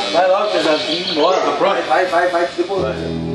Vai logo, pesadinho, bora, tá pronto? Vai, que demorou.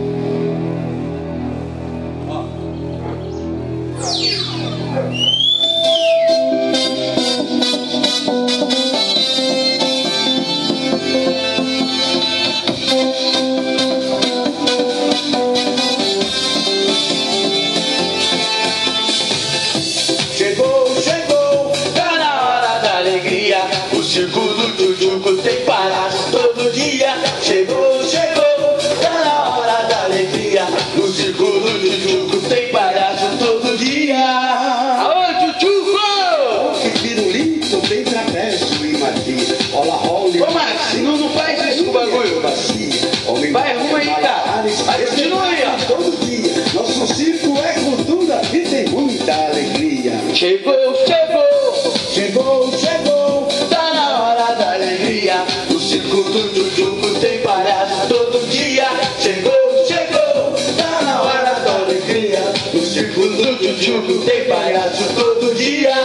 Chegou, tá na hora da alegria. O circo do Tchutchuco tem palhaço todo dia. Chegou, tá na hora da alegria. O circo do Tchutchuco tem palhaço todo dia. Aô, Tchutchuco! Que pirulito, tem trapézio e magia. Rola, ô, Max, não faz isso com o bagulho. Vai, arruma aí, cara. Vai, continua aí, ó. Todo dia, nosso circo é cultura e tem muita alegria. Chegou, tá na hora da alegria. O circo do Tchutchuco tem palhaço todo dia. Chegou, tá na hora da alegria. O circo do Tchutchuco tem palhaço todo dia.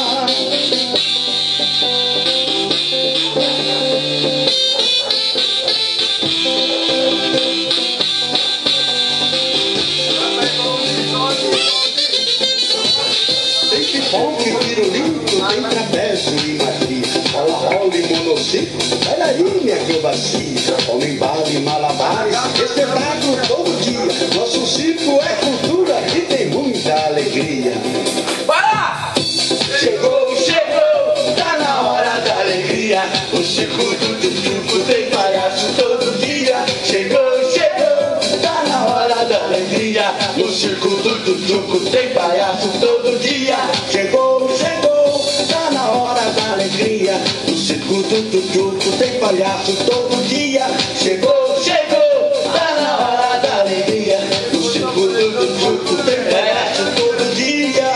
Tem pipoca e pirulito, tem trapézio e magia. Rola e monociclo, bailarina e acrobacia. Homem bala e malabares, espetáculo todo dia. Nosso circo é cultura e tem muita alegria. Para! Chegou, tá na hora da alegria. O circo do Tchutchuco tem palhaço todo dia. Chegou, tá na hora da alegria. O circo do Tchutchuco tem palhaço todo dia. Chegou, tá na hora da alegria. O circo do Tchutchuco tem palhaço todo dia. Chegou, tá na hora da alegria. O circo do Tchutchuco tem palhaço todo dia.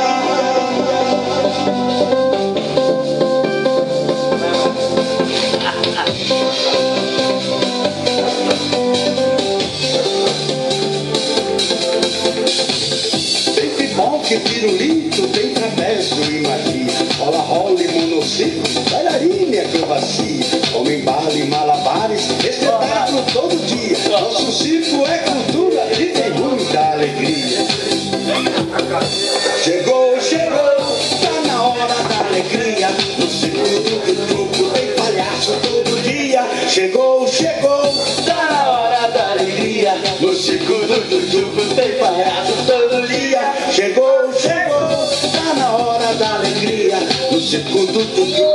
Tem pipoca e pirulito, tem trapézio e magia. Rola e monociclo, bailarina e acrobacia. Homem bala e malabares, espetáculo todo dia. Nosso circo é cultura e tem muita alegria. Chegou, tá na hora da alegria. No circo do Tchutchuco tem palhaço todo dia. Chegou, Tá na hora da alegria. No circo do Tchutchuco tem palhaço todo dia. Chegou, tá na hora da alegria. No circo do Tchutchuco